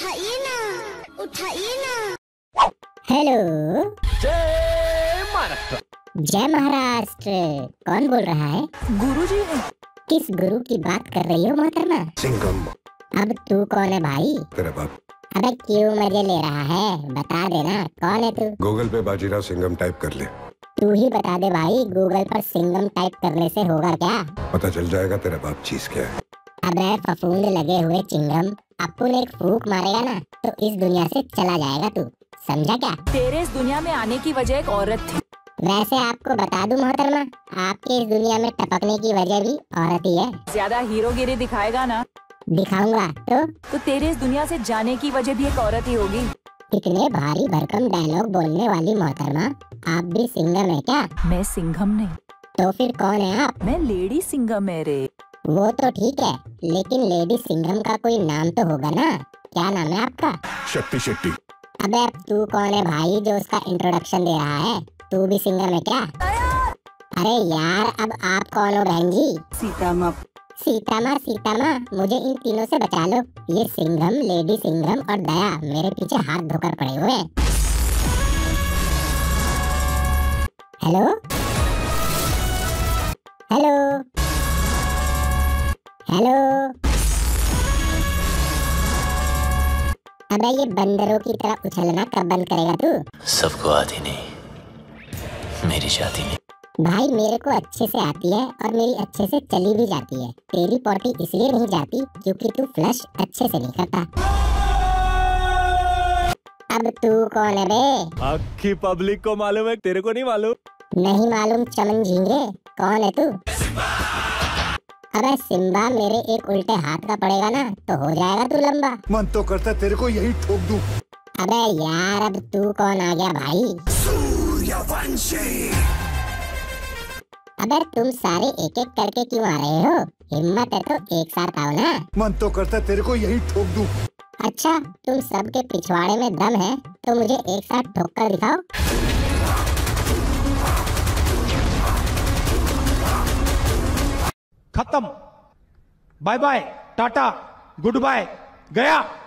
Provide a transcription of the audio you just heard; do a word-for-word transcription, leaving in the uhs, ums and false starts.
उठाइए ना, उठाइए ना। हेलो। जय महाराष्ट्र। जय महाराष्ट्र। कौन बोल रहा है? गुरुजी है। किस गुरु की बात कर रही हो मोहतरमा? सिंघम। अब तू कौन है भाई? तेरा बाप। अबे क्यों मजे ले रहा है? बता देना कौन है तू? गूगल पे बाजीराव सिंघम टाइप कर ले। तू ही बता दे भाई, गूगल पर सिंघम टाइप करने से होगा क्या? पता चल जाएगा तेरा बाप चीज क्या है। अबे फफूंद लगे हुए चिंगम, अपुन एक फूक मारेगा ना तो इस दुनिया से चला जाएगा तू, समझा क्या? तेरे इस दुनिया में आने की वजह एक औरत थी। वैसे आपको बता दूं मोहतरमा, आपके इस दुनिया में टपकने की वजह भी औरत ही है। ज्यादा हीरोगिरी दिखाएगा ना दिखाऊंगा तो तो तेरे इस दुनिया से जाने की वजह भी एक औरत ही होगी। इतने भारी भरकम डायलॉग बोलने वाली मोहतरमा, आप भी सिंघम है क्या? मैं सिंघम नहीं। तो फिर कौन है आप? मैं लेडी सिंघम है रे। वो तो ठीक है, लेकिन लेडी सिंघम का कोई नाम तो होगा ना? क्या नाम है आपका? शक्ति शेट्टी। अबे अब तू कौन है भाई जो उसका इंट्रोडक्शन दे रहा है? तू भी सिंघम है क्या? अरे यार अब आप कौन हो बहन जी? सीता माँ। सीता माँ सीता माँ, मुझे इन तीनों से बचा लो। ये सिंघम, लेडी सिंघम और दया मेरे पीछे हाथ धोकर पड़े हुए हैं। Hello hello hello. अबे ये बंदरों की तरह उछलना कब बंद करेगा तू? सबको आती नहीं, मेरी जाती नहीं। भाई मेरे को अच्छे से आती है और मेरी अच्छे से चली भी जाती है। तेरी पॉटी इसलिए नहीं जाती क्योंकि तू फ्लश अच्छे से नहीं करता। अब तू कौन है बे? आखी पब्लिक को मालूम है, तेरे को नहीं मालूम? नहीं मालूम चमन झींगे, कौन है तू? अबे सिम्बा, मेरे एक उल्टे हाथ का पड़ेगा ना तो हो जाएगा तू लंबा। मन तो करता तेरे को यही ठोक दूं। अबे यार अब तू कौन आ गया भाई? सूर्यवंशी। अबे तुम सारे एक एक करके क्यों आ रहे हो? हिम्मत है तो एक साथ आओ ना। मन तो करता तेरे को यही ठोक दूं। अच्छा, तुम सबके पिछवाड़े में दम है तो मुझे एक साथ ठोक कर दिखाओ। खत्म। Bye bye, tata, good bye, गया।